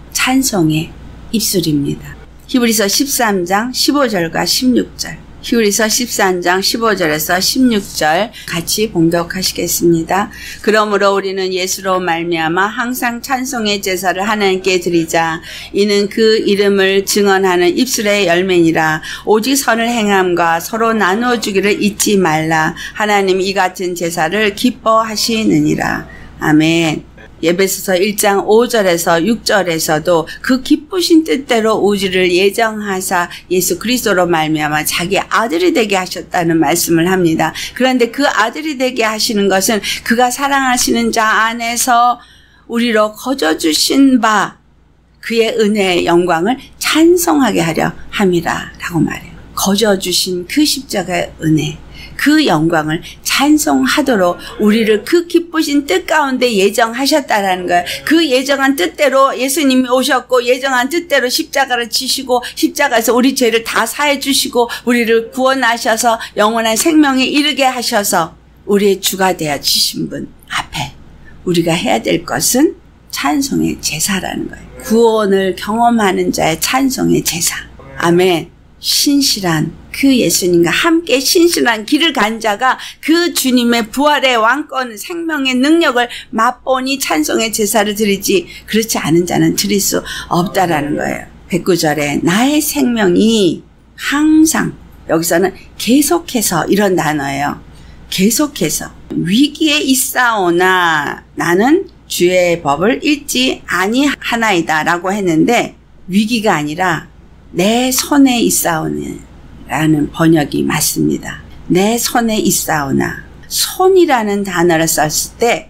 찬송의 입술입니다. 히브리서 13장 15절과 16절, 히브리서 13장 15절에서 16절 같이 봉독하시겠습니다. 그러므로 우리는 예수로 말미암아 항상 찬송의 제사를 하나님께 드리자. 이는 그 이름을 증언하는 입술의 열매니라. 오직 선을 행함과 서로 나누어 주기를 잊지 말라. 하나님 이 같은 제사를 기뻐하시느니라. 아멘. 에베소서 1장 5절에서 6절에서도 그 기쁘신 뜻대로 우주를 예정하사 예수 그리스도로 말미암아 자기 아들이 되게 하셨다는 말씀을 합니다. 그런데 그 아들이 되게 하시는 것은 그가 사랑하시는 자 안에서 우리로 거저주신 바 그의 은혜의 영광을 찬송하게 하려 함이라 라고 말해요. 거저주신 그 십자가의 은혜, 그 영광을 찬송하도록 우리를 그 기쁘신 뜻 가운데 예정하셨다라는 거예요. 그 예정한 뜻대로 예수님이 오셨고, 예정한 뜻대로 십자가를 지시고, 십자가에서 우리 죄를 다 사해 주시고, 우리를 구원하셔서 영원한 생명에 이르게 하셔서 우리의 주가 되어 주신 분 앞에 우리가 해야 될 것은 찬송의 제사라는 거예요. 구원을 경험하는 자의 찬송의 제사. 아멘. 신실한 그 예수님과 함께 신실한 길을 간 자가 그 주님의 부활의 왕권, 생명의 능력을 맛보니 찬송의 제사를 드리지, 그렇지 않은 자는 드릴 수 없다라는 거예요. 109절에 나의 생명이 항상, 여기서는 계속해서 이런 단어예요. 계속해서 위기에 있사오나 나는 주의 법을 잊지 아니하나이다 라고 했는데, 위기가 아니라 내 손에 있사오는 라는 번역이 맞습니다. 내 손에 있사오나, 손이라는 단어를 썼을 때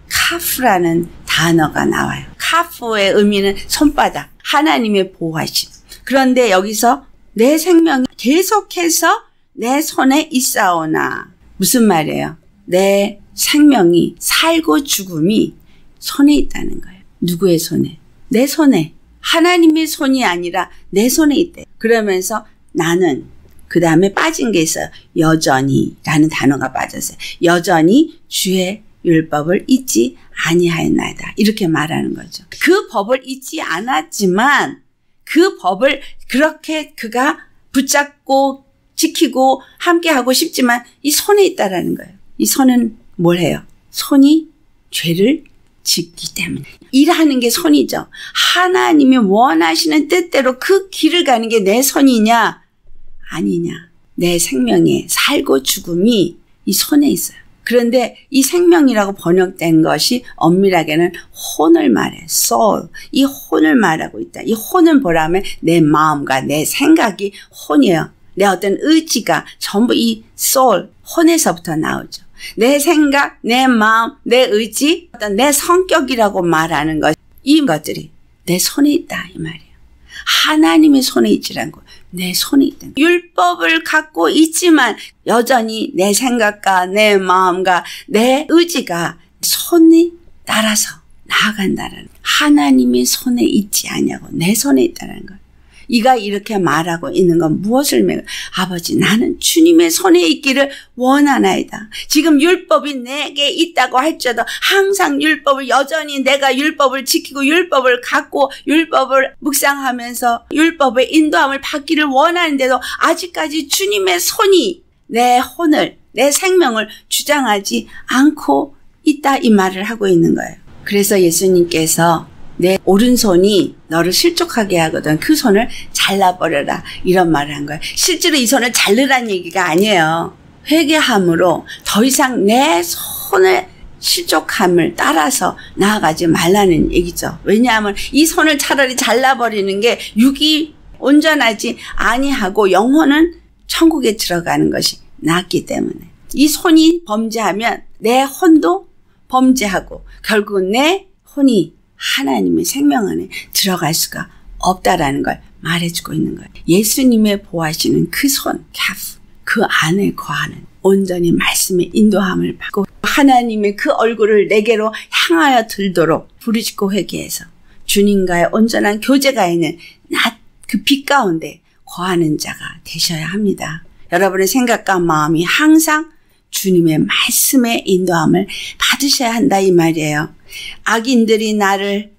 카프라는 단어가 나와요. 카프의 의미는 손바닥, 하나님의 보호하심. 그런데 여기서 내 생명이 계속해서 내 손에 있사오나, 무슨 말이에요? 내 생명이, 살고 죽음이 손에 있다는 거예요. 누구의 손에? 내 손에. 하나님의 손이 아니라 내 손에 있대. 그러면서 나는, 그 다음에 빠진 게 있어요. 여전히 라는 단어가 빠졌어요. 여전히 주의 율법을 잊지 아니하였나이다. 이렇게 말하는 거죠. 그 법을 잊지 않았지만 그 법을 그렇게 그가 붙잡고 지키고 함께하고 싶지만 이 손에 있다라는 거예요. 이 손은 뭘 해요? 손이 죄를 짓기 때문에. 일하는 게 손이죠. 하나님이 원하시는 뜻대로 그 길을 가는 게 내 손이냐 아니냐. 내 생명의 살고 죽음이 이 손에 있어요. 그런데 이 생명이라고 번역된 것이 엄밀하게는 혼을 말해. soul. 이 혼을 말하고 있다. 이 혼은 뭐라면 내 마음과 내 생각이 혼이에요. 내 어떤 의지가 전부 이 soul, 혼에서부터 나오죠. 내 생각, 내 마음, 내 의지, 어떤 내 성격이라고 말하는 것, 이 것들이 내 손에 있다 이 말이에요. 하나님의 손에 있지라는 거, 내 손에 있다. 율법을 갖고 있지만 여전히 내 생각과 내 마음과 내 의지가 손이 따라서 나아간다는, 하나님의 손에 있지 않냐고, 내 손에 있다는 거예요. 이가 이렇게 말하고 있는 건 무엇을 매겨? 아버지, 나는 주님의 손에 있기를 원하나이다. 지금 율법이 내게 있다고 할지라도 항상 율법을, 여전히 내가 율법을 지키고 율법을 갖고 율법을 묵상하면서 율법의 인도함을 받기를 원하는데도 아직까지 주님의 손이 내 혼을, 내 생명을 주장하지 않고 있다 이 말을 하고 있는 거예요. 그래서 예수님께서 내 오른손이 너를 실족하게 하거든. 그 손을 잘라버려라. 이런 말을 한 거예요. 실제로 이 손을 자르라는 얘기가 아니에요. 회개함으로 더 이상 내 손을 실족함을 따라서 나아가지 말라는 얘기죠. 왜냐하면 이 손을 차라리 잘라버리는 게 육이 온전하지 아니하고 영혼은 천국에 들어가는 것이 낫기 때문에 이 손이 범죄하면 내 혼도 범죄하고 결국은 내 혼이 하나님의 생명 안에 들어갈 수가 없다라는 걸 말해주고 있는 거예요. 예수님의 보호하시는 그 손, 그 안에 거하는 온전히 말씀의 인도함을 받고 하나님의 그 얼굴을 내게로 향하여 들도록 부르짖고 회개해서 주님과의 온전한 교제가 있는 낮 그 빛 가운데 거하는 자가 되셔야 합니다. 여러분의 생각과 마음이 항상 주님의 말씀의 인도함을 받으셔야 한다 이 말이에요. 악인들이 나를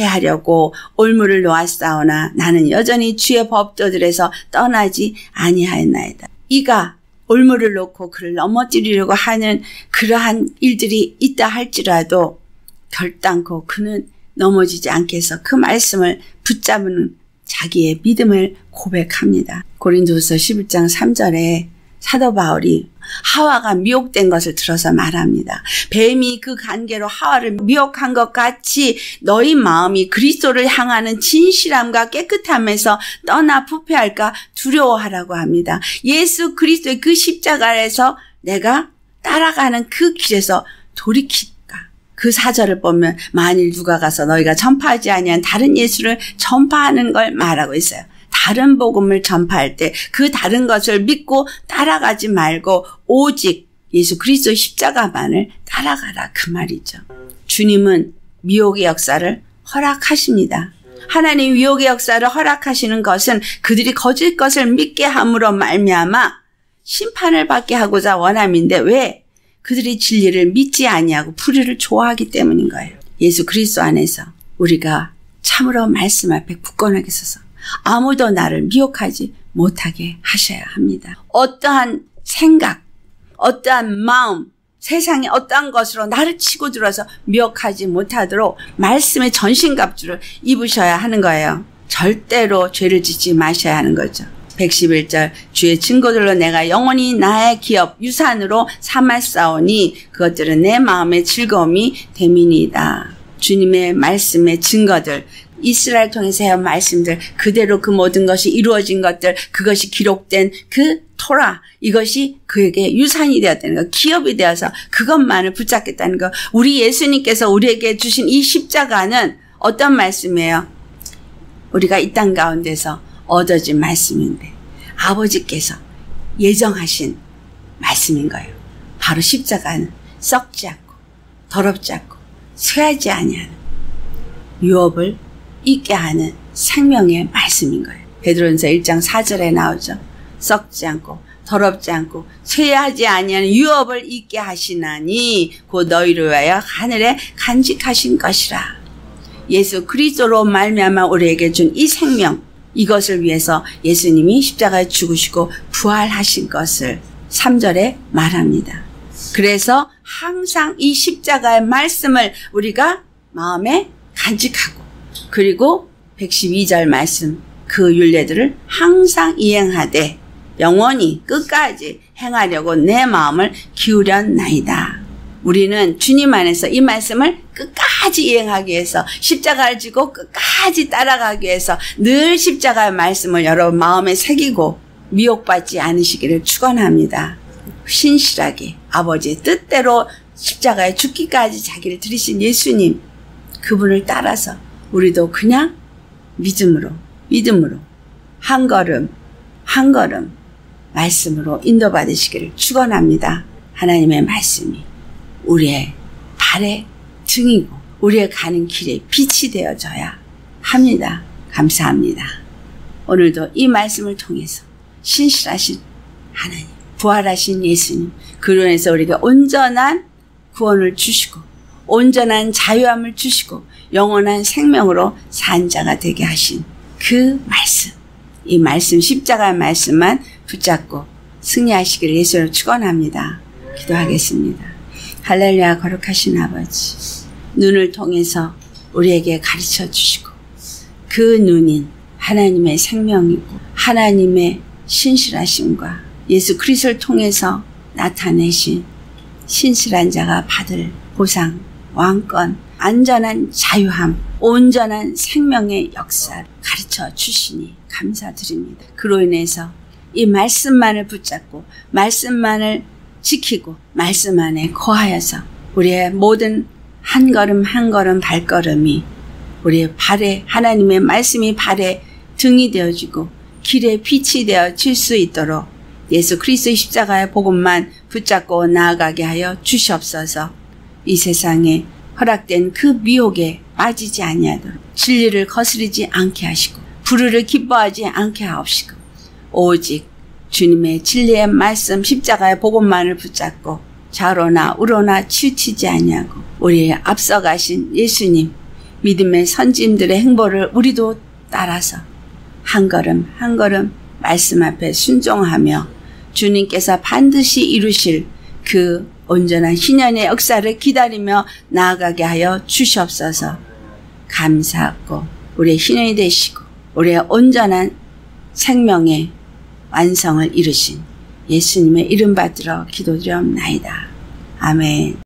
해하려고 올무를 놓았사오나 나는 여전히 주의 법도들에서 떠나지 아니하였나이다. 이가 올무를 놓고 그를 넘어뜨리려고 하는 그러한 일들이 있다 할지라도 결단코 그는 넘어지지 않게 해서 그 말씀을 붙잡는 자기의 믿음을 고백합니다. 고린도후서 11장 3절에 사도 바울이 하와가 미혹된 것을 들어서 말합니다. 뱀이 그 관계로 하와를 미혹한 것 같이 너희 마음이 그리스도를 향하는 진실함과 깨끗함에서 떠나 부패할까 두려워하라고 합니다. 예수 그리스도의 그 십자가에서 내가 따라가는 그 길에서 돌이킬까? 그 사절을 보면 만일 누가 가서 너희가 전파하지 아니한 다른 예수를 전파하는 걸 말하고 있어요. 다른 복음을 전파할 때 그 다른 것을 믿고 따라가지 말고 오직 예수 그리스도의 십자가만을 따라가라 그 말이죠. 주님은 미혹의 역사를 허락하십니다. 하나님 미혹의 역사를 허락하시는 것은 그들이 거짓 것을 믿게 함으로 말미암아 심판을 받게 하고자 원함인데 왜? 그들이 진리를 믿지 아니하고 불의를 좋아하기 때문인 거예요. 예수 그리스도 안에서 우리가 참으로 말씀 앞에 굳건하게 서서 아무도 나를 미혹하지 못하게 하셔야 합니다. 어떠한 생각, 어떠한 마음, 세상의 어떠한 것으로 나를 치고 들어서 미혹하지 못하도록 말씀의 전신갑주를 입으셔야 하는 거예요. 절대로 죄를 짓지 마셔야 하는 거죠. 111절 주의 증거들로 내가 영원히 나의 기업 유산으로 삼았사오니 그것들은 내 마음의 즐거움이 됨이니이다. 주님의 말씀의 증거들 이스라엘 통해서 해온 말씀들 그대로 그 모든 것이 이루어진 것들 그것이 기록된 그 토라 이것이 그에게 유산이 되었다는 거 기업이 되어서 그것만을 붙잡겠다는 거 우리 예수님께서 우리에게 주신 이 십자가는 어떤 말씀이에요? 우리가 이 땅 가운데서 얻어진 말씀인데 아버지께서 예정하신 말씀인 거예요. 바로 십자가는 썩지 않고 더럽지 않고 쇠하지 아니하는 유업을 있게 하는 생명의 말씀인 거예요. 베드로전서 1장 4절에 나오죠. 썩지 않고 더럽지 않고 쇠하지 아니하는 유업을 있게 하시나니 곧 너희를 위하여 하늘에 간직하신 것이라. 예수 그리스도로 말미암아 우리에게 준 이 생명 이것을 위해서 예수님이 십자가에 죽으시고 부활하신 것을 3절에 말합니다. 그래서 항상 이 십자가의 말씀을 우리가 마음에 간직하고 그리고 112절 말씀 그 율례들을 항상 이행하되 영원히 끝까지 행하려고 내 마음을 기울였나이다. 우리는 주님 안에서 이 말씀을 끝까지 이행하기 위해서 십자가를 지고 끝까지 따라가기 위해서 늘 십자가의 말씀을 여러분 마음에 새기고 미혹받지 않으시기를 축원합니다. 신실하게 아버지의 뜻대로 십자가에 죽기까지 자기를 들이신 예수님 그분을 따라서 우리도 그냥 믿음으로 한 걸음 말씀으로 인도받으시기를 축원합니다. 하나님의 말씀이 우리의 발의 등이고 우리의 가는 길에 빛이 되어져야 합니다. 감사합니다. 오늘도 이 말씀을 통해서 신실하신 하나님, 부활하신 예수님, 그로 인해서 우리가 온전한 구원을 주시고 온전한 자유함을 주시고 영원한 생명으로 산 자가 되게 하신 그 말씀, 이 말씀 십자가의 말씀만 붙잡고 승리하시기를 예수로 축원합니다. 기도하겠습니다. 할렐루야. 거룩하신 아버지, 눈을 통해서 우리에게 가르쳐 주시고 그 눈인 하나님의 생명이고 하나님의 신실하심과 예수 그리스도를 통해서 나타내신 신실한 자가 받을 보상, 왕권, 안전한 자유함, 온전한 생명의 역사를 가르쳐 주시니 감사드립니다. 그로 인해서 이 말씀만을 붙잡고 말씀만을 지키고 말씀 안에 거하여서 우리의 모든 한 걸음 한 걸음 발걸음이 우리의 발에 하나님의 말씀이 발에 등이 되어주고 길에 빛이 되어질 수 있도록 예수 그리스도의 십자가의 복음만 붙잡고 나아가게 하여 주시옵소서. 이 세상에 허락된 그 미혹에 빠지지 아니하도록 진리를 거스르지 않게 하시고 불의를 기뻐하지 않게 하옵시고 오직 주님의 진리의 말씀 십자가의 복음만을 붙잡고 좌로나 우로나 치우치지 아니하고 우리의 앞서가신 예수님 믿음의 선진들의 행보를 우리도 따라서 한 걸음 한 걸음 말씀 앞에 순종하며 주님께서 반드시 이루실 그 온전한 신년의 역사를 기다리며 나아가게 하여 주시옵소서. 감사하고 우리의 신년이 되시고 우리의 온전한 생명의 완성을 이루신 예수님의 이름 받들어 기도드리옵나이다. 아멘.